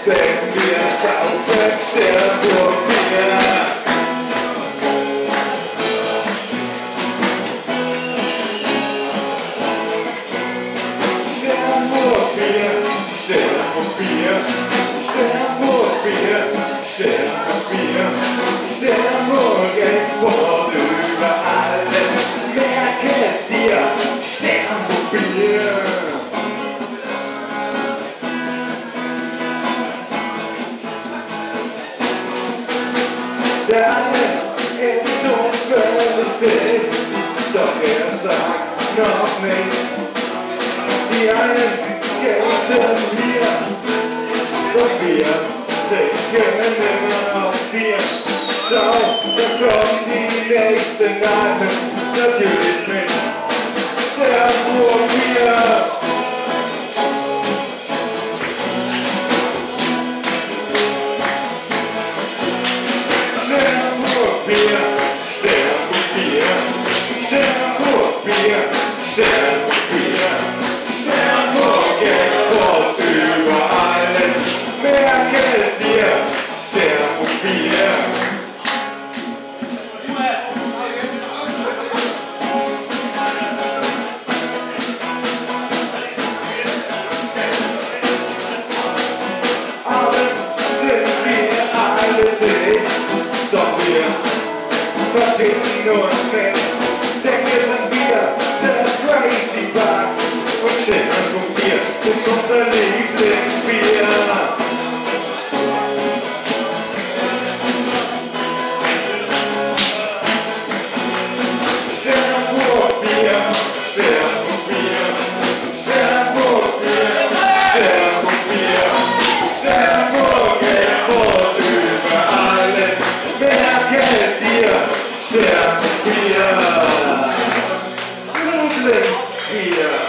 denn wir saufen Sternburg-Bier. Sternburg-Bier, Sternburg-Bier, Sternburg-Bier, Sternburg-Bier, Sternburg-Export über alles. Merket dir, Sternburg-Bier. Der eine ist so verlustig, doch er sagt noch nichts. Die einen skaten hier, doch wir trinken immer noch Bier. Schau, da kommen die nächsten Alben, natürlich mit Sternburg-Bier. Sternburg-Bier, Sternburg-Bier, Sternburg-Bier, Sternburg-Bier, Sternburg-Export über alles. Merket dir, Sternburg-Bier. Alles sind wir, alles ist, doch wir verpissen uns nicht, denn wir sind wieder der Crazy Bugs und Sternburg-Bier ist unser Lieblingsbier. Sternburg-Bier, Sternburg-Bier, Sternburg-Bier, Sternburg-Bier, Sternburg-Export über alles. Merket dir, Sternburg-Bier, Lieblingsbier.